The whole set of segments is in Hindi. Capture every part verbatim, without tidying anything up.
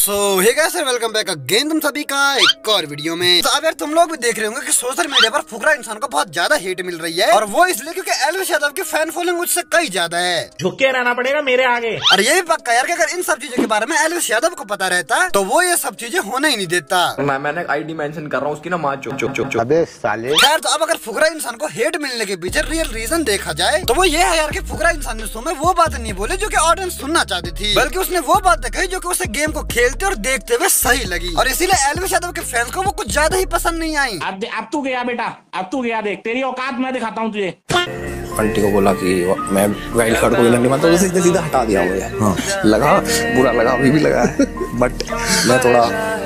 सो hey guys welcome back again तुम सभी का एक और वीडियो में। तो अब यार तुम लोग भी देख रहे होंगे कि सोशल मीडिया पर फुकरा इंसान को बहुत ज्यादा हेट मिल रही है, और वो इसलिए क्योंकि एल्विश यादव की फैन फॉलोइंग उससे कई ज्यादा है। झुक के रहना पड़ेगा मेरे आगे। और ये भी पक्का यार कि अगर इन सब चीजों के बारे में एल्विश यादव को पता रहता तो वो ये सब चीजें होने ही नहीं देता। मैं मैंने आईडी मेंशन कर रहा हूँ उसकी ना, माँ चुप चुप चुप चुप। अबे साले। खैर तो अब अगर फुकरा इंसान को हेट मिलने के पीछे रियल रीजन देखा जाए तो वो ये है यार कि फुकरा इंसान ने शो में वो बात नहीं बोली जो कि ऑडियंस सुनना चाहती थी, बल्कि उसने वो बात कही जो कि उसे गेम को खेलते और देखते हुए सही लगी, और इसीलिए एल्विश यादव के फैंस को वो कुछ ज्यादा ही पसंद नहीं आई। अब अब तू गया बेटा, अब तू गया, देख तेरी औकात मैं दिखाता हूँ तुझे। आंटी को बोला कि मैं वाइल्ड कार्ड को विलन नहीं मानता, तो सीधे सीधा हटा दिया मुझे। हाँ लगा, बुरा लगा, अभी भी लगा है, बट मैं थोड़ा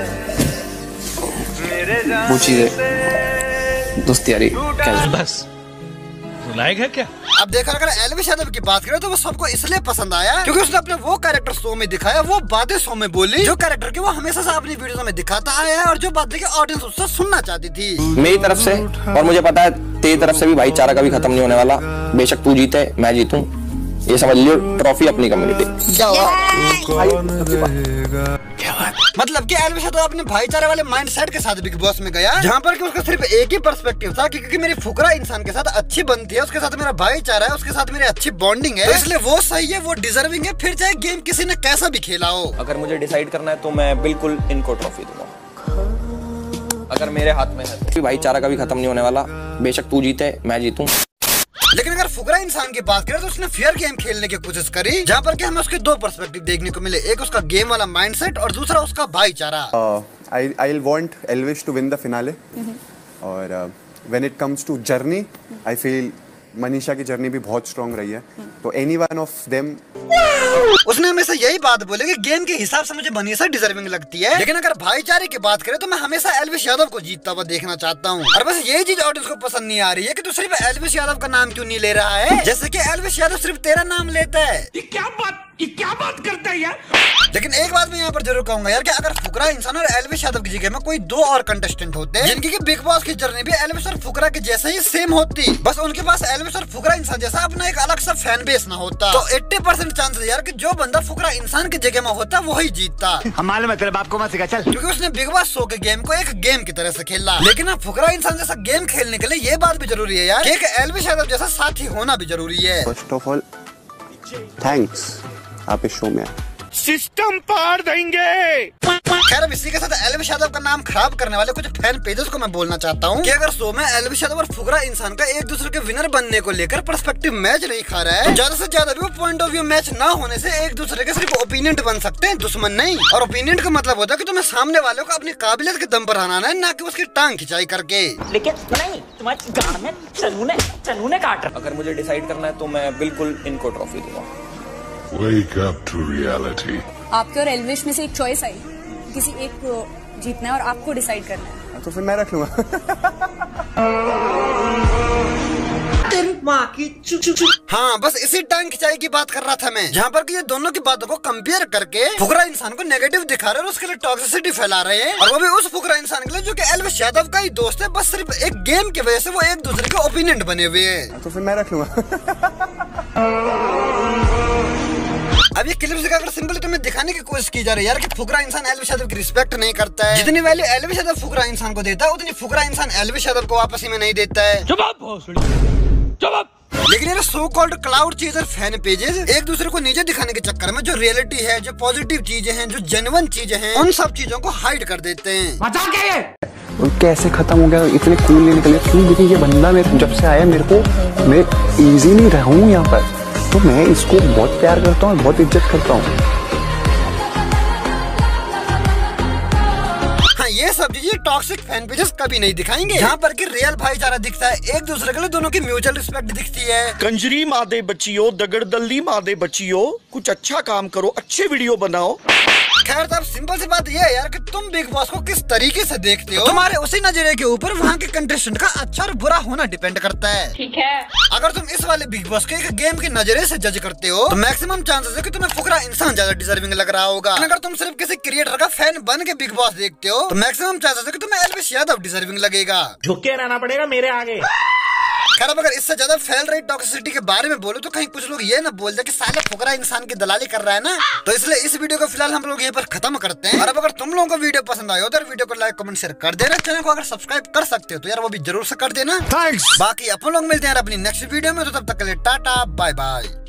वो चीजें दोस्ती यारी क्या बस लायक है क्या। अब देखा अगर एल्विश यादव की बात करें तो वो सबको इसलिए पसंद आया क्योंकि उसने अपने वो कैरेक्टर शो में दिखाया, वो बातें शो में बोली जो कैरेक्टर की वो हमेशा से अपनी वीडियो में दिखाता आया है, और जो बातें की ऑडियंस उससे सुनना चाहती थी। मेरी तरफ से, और मुझे पता है तेरी तरफ से भी भाईचारा कभी खत्म नहीं होने वाला। बेशक तू जीते मैं जीतूं, ये समझ लियो ट्रॉफी अपनी कम्युनिटी। मतलब कि एल्विश यादव अपने भाईचारे वाले माइंडसेट के साथ बिग बॉस में गया, जहाँ पर कि उसका सिर्फ एक ही पर्सपेक्टिव था कि क्योंकि मेरी फुकरा इंसान के साथ अच्छी बनती है, उसके साथ मेरा भाईचारा है, उसके साथ मेरी अच्छी बॉन्डिंग है, तो इसलिए वो सही है, वो डिजर्विंग है, फिर चाहे गेम किसी ने कैसा भी खेला हो। अगर मुझे डिसाइड करना है तो मैं बिल्कुल इनको ट्रॉफी दूंगा, अगर मेरे हाथ में है। भाईचारा कभी खत्म नहीं होने वाला, बेशक तू जीते मैं जीतूं। लेकिन अगर फुकरा इंसान की बात करें तो उसने फेयर गेम खेलने की कोशिश करी, जहाँ पर कि हमें उसके दो पर्सपेक्टिव देखने को मिले, एक उसका गेम वाला माइंडसेट और दूसरा उसका भाईचारा। I I will want Elvish to win the finale, और when it comes to journey I feel Manisha की जर्नी भी बहुत स्ट्रॉन्ग रही है, तो एनी वन ऑफ देम। उसने हमेशा यही बात बोली कि गेम के हिसाब से मुझे मनीषा डिजर्विंग लगती है, लेकिन अगर भाईचारे की बात करें तो मैं हमेशा एल्विश यादव को जीतता हुआ देखना चाहता हूँ। और बस यही चीज ऑडियंस को पसंद नहीं आ रही है कि तू सिर्फ एल्विश यादव का नाम क्यों नहीं ले रहा है, जैसे कि एल्विश यादव सिर्फ तेरा नाम लेता है। ये क्या बात, ये क्या बात करता है यार। लेकिन एक बात मैं यहाँ पर जरूर कहूंगा यार कि अगर फुकरा इंसान और एल्विश यादव की जगह में कोई दो और कंटेस्टेंट होते जिनकी की बिग बॉस की जर्नी भी एल्विश और फुकरा के जैसे ही सेम होती, बस उनके पास एल्विश और फुकरा इंसान जैसा अपना एक अलग सा फैन बेस ना होता, तो अस्सी परसेंट चांसेस यार कि जो बंदा फुकरा इंसान की जगह में होता वही जीतता। हमारे मतलब आपको मत सिखा चल, क्योंकि उसने बिग बॉस शो के गेम को एक गेम की तरह से खेला। लेकिन अब फुकरा इंसान जैसा गेम खेलने के लिए ये बात भी जरूरी है यार कि एक एल्विश यादव जैसा साथी होना भी जरूरी है। फर्स्ट ऑफ ऑल थैंक्स आप इस शो में सिस्टम पार देंगे। खैर अब इसी के साथ एल्विश यादव का नाम खराब करने वाले कुछ फैन पेजेस को मैं बोलना चाहता हूँ कि अगर शो में एल्विश यादव और फुकरा इंसान का एक दूसरे के विनर बनने को लेकर पर्सपेक्टिव मैच नहीं खा रहा है, तो ज्यादा से ज्यादा भी वो पॉइंट ऑफ व्यू मैच ना होने से एक दूसरे के सिर्फ ओपिनियन बन सकते हैं, दुश्मन नहीं। और ओपिनियन का मतलब होता है कि तुम्हें सामने वाले को अपनी काबिलियत के दम पर हराना है, ना कि उसकी टांग खिंचाई करके। लेकिन नहीं, तुम्हारी गाड़ में चनूने चनूने काट रहा। अगर मुझे डिसाइड करना है तो मैं बिल्कुल इनको ट्रॉफी दूंगा। Wake up to reality. आपके और एल्विश में से एक चॉइस आई, किसी एक को जीतना है और आपको डिसाइड करना है, तो फिर मैं रख लूंगा। हाँ बस इसी टांग खिंचाई की बात कर रहा था मैं, जहाँ पर कि ये दोनों की बातों को कंपेयर करके फुकरा इंसान को नेगेटिव दिखा रहे हैं और उसके लिए टॉक्सिसिटी फैला रहे हैं, और वो भी उस फुकरा इंसान के लिए जो कि एल्विश यादव का ही दोस्त है, बस सिर्फ एक गेम की वजह से वो एक दूसरे के ओपिनियन बने हुए हैं। तो फिर मैं रख लूंगा। अब ये क्लिप्स दिखाकर सिंपली तुम्हें दिखाने की कोशिश की जा रही है यार कि फुकरा इंसान एल्विश यादव की रिस्पेक्ट नहीं करता है, जितनी वैल्यू एल्विश यादव फुकरा इंसान को देता है उतनी फुकरा इंसान एल्विश यादव को वापस ही में नहीं देता है। लेकिन ये so called clout chaser fan pages एक दूसरे को नीचे दिखाने के चक्कर में जो रियलिटी है, जो पॉजिटिव चीजें हैं, जो जेन्युइन चीजें हैं, उन सब चीजों को हाइड कर देते हैं। मजा क्या है? और कैसे खत्म हो गया, इतने कूल नहीं निकले क्यों? देखिए ये बंदा मेरे जब से आया मेरे को, मैं इजी नहीं रहा हूँ यहाँ पर, तो मैं इसको बहुत प्यार करता हूँ, बहुत इज्जत करता हूँ। हाँ ये सब चीजें टॉक्सिक फैन पेजेस कभी नहीं दिखाएंगे, जहाँ पर कि रियल भाईचारा दिखता है, एक दूसरे के लिए दोनों की म्यूचुअल रिस्पेक्ट दिखती है। कंजरी मादे बच्चियों, दगड़ दल्ली मादे बच्चियों, कुछ अच्छा काम करो, अच्छे वीडियो बनाओ। खैर तो अब सिंपल सी बात यह है यार कि तुम बिग बॉस को किस तरीके से देखते हो, तुम्हारे उसी नजरिए के ऊपर वहाँ के कंटेस्टेंट का अच्छा और बुरा होना डिपेंड करता है। ठीक है। अगर तुम इस वाले बिग बॉस के एक गेम के नजरिए से जज करते हो तो मैक्सिमम चांसेस है कि तुम्हें फुकरा इंसान ज्यादा डिजर्विंग लग रहा होगा। अगर तुम सिर्फ किसी क्रिएटर का फैन बन के बिग बॉस देखते हो तो मैक्सिमम चांसेस है कि तुम्हें एल्विश यादव डिजर्विंग लगेगा। झुक के रहना पड़ेगा मेरे आगे। खैर अगर इससे ज्यादा फैल रही टॉक्सिसिटी के बारे में बोलो तो कहीं कुछ लोग ये ना बोल दे कि साला फुकरा इंसान की दलाली कर रहा है ना। तो इसलिए इस वीडियो को फिलहाल हम लोग यहीं पर खत्म करते हैं। और अब अगर तुम लोगों को वीडियो पसंद आया हो तो वीडियो को लाइक कमेंट शेयर कर देना। चैनल को अगर सब्सक्राइब कर सकते हो तो यार वो भी जरूर से कर देना। बाकी अपन लोग मिलते हैं अपनी नेक्स्ट वीडियो में, तो तब तक के लिए टाटा बाय बाय।